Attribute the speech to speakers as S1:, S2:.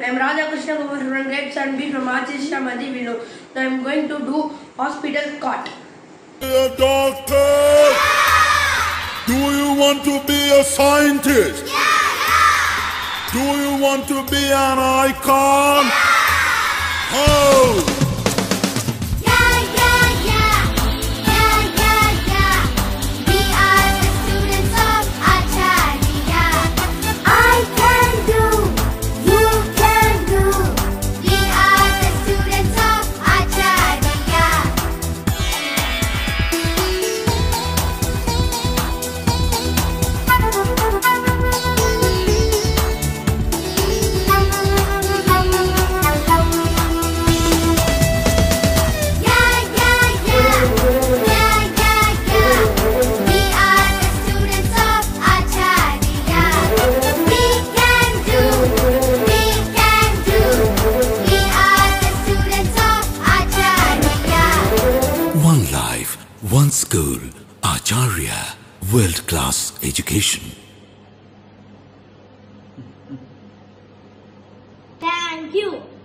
S1: I am Raja Krishna Kumar from grade 7B from Achisha Madivilo. Now I am going to do hospital cot.
S2: A doctor? Do you want to be a scientist? Do you want to be an icon? Oh!
S3: One life, one school, Acharya, world-class education.
S4: Thank you.